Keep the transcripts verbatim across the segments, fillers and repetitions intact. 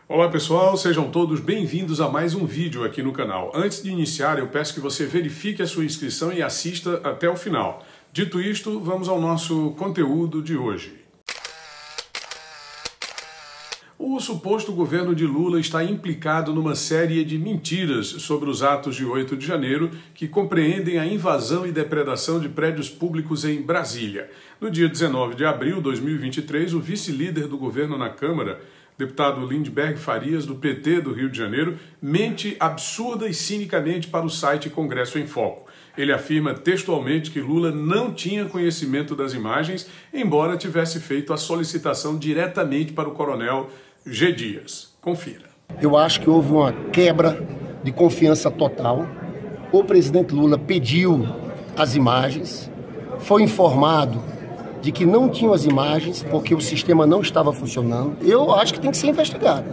Olá pessoal, sejam todos bem-vindos a mais um vídeo aqui no canal. Antes de iniciar, eu peço que você verifique a sua inscrição e assista até o final. Dito isto, vamos ao nosso conteúdo de hoje. O suposto governo de Lula está implicado numa série de mentiras sobre os atos de oito de janeiro que compreendem a invasão e depredação de prédios públicos em Brasília. No dia dezenove de abril de dois mil e vinte e três, o vice-líder do governo na Câmara, deputado Lindbergh Farias, do P T do Rio de Janeiro, mente absurda e cinicamente para o site Congresso em Foco. Ele afirma textualmente que Lula não tinha conhecimento das imagens, embora tivesse feito a solicitação diretamente para o coronel G. Dias. Confira. Eu acho que houve uma quebra de confiança total. O presidente Lula pediu as imagens, foi informado de que não tinham as imagens porque o sistema não estava funcionando. Eu acho que tem que ser investigado.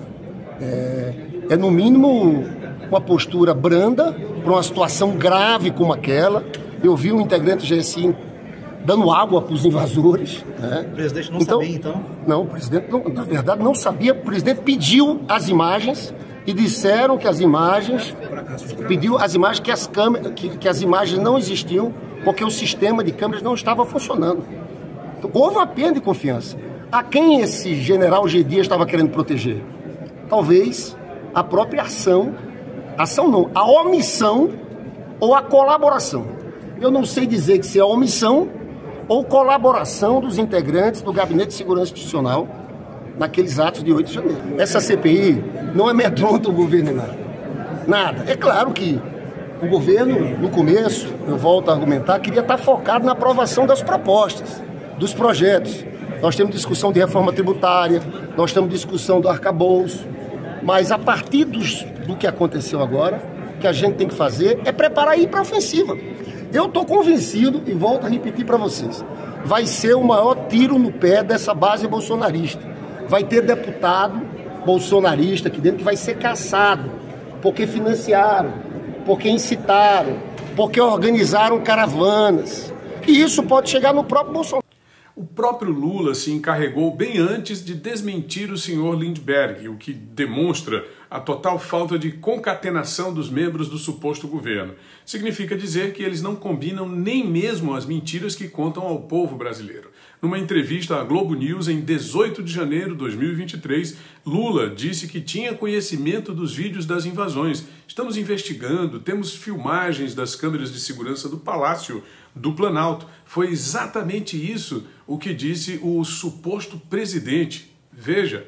É, é no mínimo uma postura branda para uma situação grave como aquela. Eu vi um integrante do G S I dando água para os invasores. Né? O presidente não então, sabia, então? Não, o presidente, não, na verdade, não sabia. O presidente pediu as imagens e disseram que as imagens... Pediu as imagens que as, câmeras, que, que as imagens não existiam porque o sistema de câmeras não estava funcionando. Então, houve uma perda de confiança. A quem esse general G. Dias estava querendo proteger? Talvez a própria ação, ação não, a omissão ou a colaboração. Eu não sei dizer que se é a omissão ou colaboração dos integrantes do Gabinete de Segurança Institucional naqueles atos de oito de janeiro. Essa C P I não amedronta o governo em nada. Nada. É claro que o governo, no começo, eu volto a argumentar, queria estar focado na aprovação das propostas, dos projetos. Nós temos discussão de reforma tributária, nós temos discussão do arcabouço, mas a partir dos, do que aconteceu agora, o que a gente tem que fazer é preparar e ir para a ofensiva. Eu estou convencido, e volto a repetir para vocês, vai ser o maior tiro no pé dessa base bolsonarista. Vai ter deputado bolsonarista aqui dentro que vai ser caçado, porque financiaram, porque incitaram, porque organizaram caravanas. E isso pode chegar no próprio Bolsonaro. O próprio Lula se encarregou bem antes de desmentir o senhor Lindbergh, o que demonstra a total falta de concatenação dos membros do suposto governo. Significa dizer que eles não combinam nem mesmo as mentiras que contam ao povo brasileiro. Numa entrevista à Globo News em dezoito de janeiro de dois mil e vinte e três, Lula disse que tinha conhecimento dos vídeos das invasões. Estamos investigando, temos filmagens das câmeras de segurança do Palácio do Planalto. Foi exatamente isso o que disse o suposto presidente. Veja.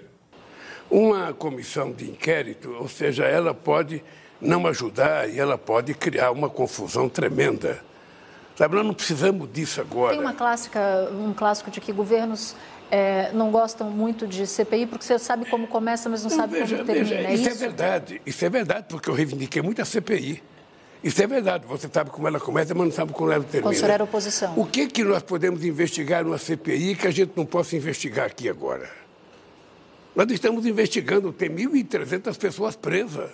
Uma comissão de inquérito, ou seja, ela pode não ajudar e ela pode criar uma confusão tremenda. Sabe, nós não precisamos disso agora. Tem uma clássica, um clássico de que governos é, não gostam muito de C P I porque você sabe como começa, mas não, não sabe veja, como termina. Veja, é isso, isso é verdade, isso é verdade, porque eu reivindiquei muito a C P I. Isso é verdade, você sabe como ela começa, mas não sabe como ela termina. Quando o senhor era oposição. O que, que nós podemos investigar numa C P I que a gente não possa investigar aqui agora? Nós estamos investigando, tem mil e trezentas pessoas presas.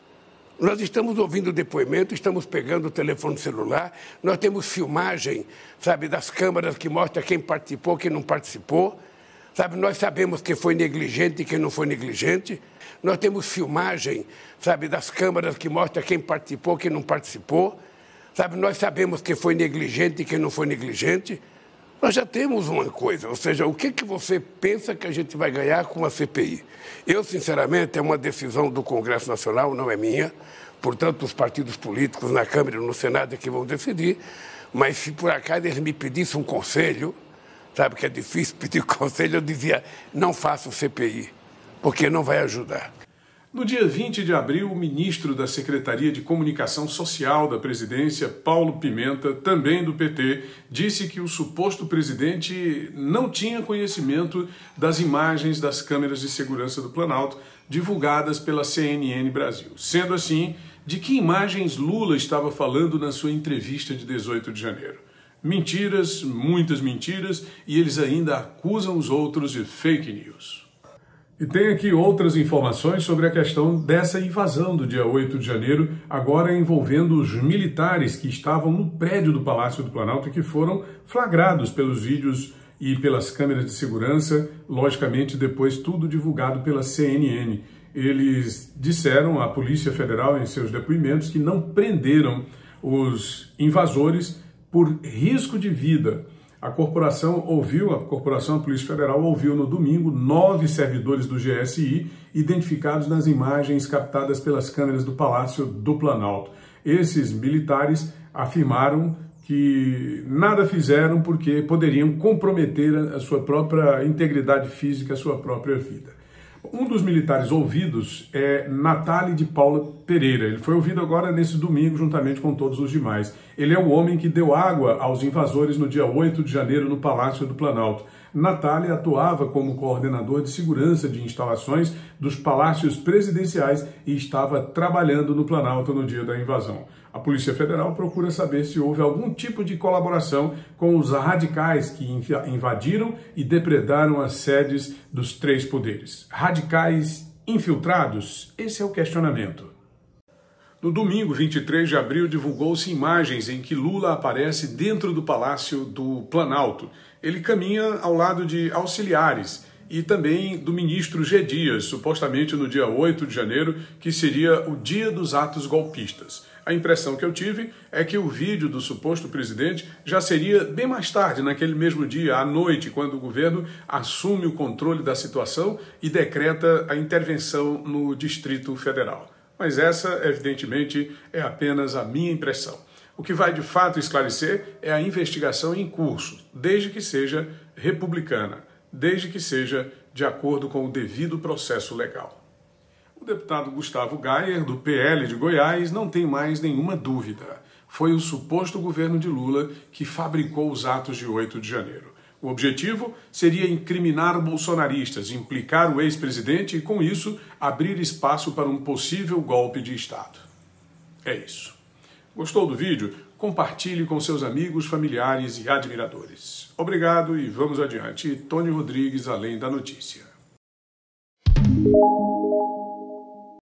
Nós estamos ouvindo depoimento, estamos pegando o telefone celular, nós temos filmagem, sabe, das câmaras que mostra quem participou, quem não participou. Sabe, nós sabemos quem foi negligente e quem não foi negligente. Nós temos filmagem, sabe, das câmaras que mostra quem participou, quem não participou. Sabe, nós sabemos quem foi negligente e quem não foi negligente. Nós já temos uma coisa, ou seja, o que, que você pensa que a gente vai ganhar com a C P I? Eu, sinceramente, é uma decisão do Congresso Nacional, não é minha. Portanto, os partidos políticos na Câmara e no Senado é que vão decidir. Mas se por acaso eles me pedissem um conselho, sabe que é difícil pedir conselho, eu dizia, não faça o C P I, porque não vai ajudar. No dia vinte de abril, o ministro da Secretaria de Comunicação Social da Presidência, Paulo Pimenta, também do P T, disse que o suposto presidente não tinha conhecimento das imagens das câmeras de segurança do Planalto divulgadas pela C N N Brasil. Sendo assim, de que imagens Lula estava falando na sua entrevista de dezoito de janeiro? Mentiras, muitas mentiras, e eles ainda acusam os outros de fake news. E tem aqui outras informações sobre a questão dessa invasão do dia oito de janeiro, agora envolvendo os militares que estavam no prédio do Palácio do Planalto e que foram flagrados pelos vídeos e pelas câmeras de segurança, logicamente depois tudo divulgado pela C N N. Eles disseram à Polícia Federal em seus depoimentos que não prenderam os invasores por risco de vida. A corporação ouviu, a corporação, a Polícia Federal ouviu no domingo nove servidores do G S I identificados nas imagens captadas pelas câmeras do Palácio do Planalto. Esses militares afirmaram que nada fizeram porque poderiam comprometer a sua própria integridade física, a sua própria vida. Um dos militares ouvidos é Natália de Paula Pereira. Ele foi ouvido agora nesse domingo, juntamente com todos os demais. Ele é o homem que deu água aos invasores no dia oito de janeiro no Palácio do Planalto. Natália atuava como coordenador de segurança de instalações dos palácios presidenciais e estava trabalhando no Planalto no dia da invasão. A Polícia Federal procura saber se houve algum tipo de colaboração com os radicais que invadiram e depredaram as sedes dos três poderes. Radicais infiltrados? Esse é o questionamento. No domingo, vinte e três de abril, divulgou-se imagens em que Lula aparece dentro do Palácio do Planalto. Ele caminha ao lado de auxiliares e também do ministro G. Dias, supostamente no dia oito de janeiro, que seria o dia dos atos golpistas. A impressão que eu tive é que o vídeo do suposto presidente já seria bem mais tarde, naquele mesmo dia, à noite, quando o governo assume o controle da situação e decreta a intervenção no Distrito Federal. Mas essa, evidentemente, é apenas a minha impressão. O que vai de fato esclarecer é a investigação em curso, desde que seja republicana, desde que seja de acordo com o devido processo legal. O deputado Gustavo Gayer, do P L de Goiás, não tem mais nenhuma dúvida. Foi o suposto governo de Lula que fabricou os atos de oito de janeiro. O objetivo seria incriminar bolsonaristas, implicar o ex-presidente e, com isso, abrir espaço para um possível golpe de Estado. É isso. Gostou do vídeo? Compartilhe com seus amigos, familiares e admiradores. Obrigado e vamos adiante. Tony Rodrigues, Além da Notícia.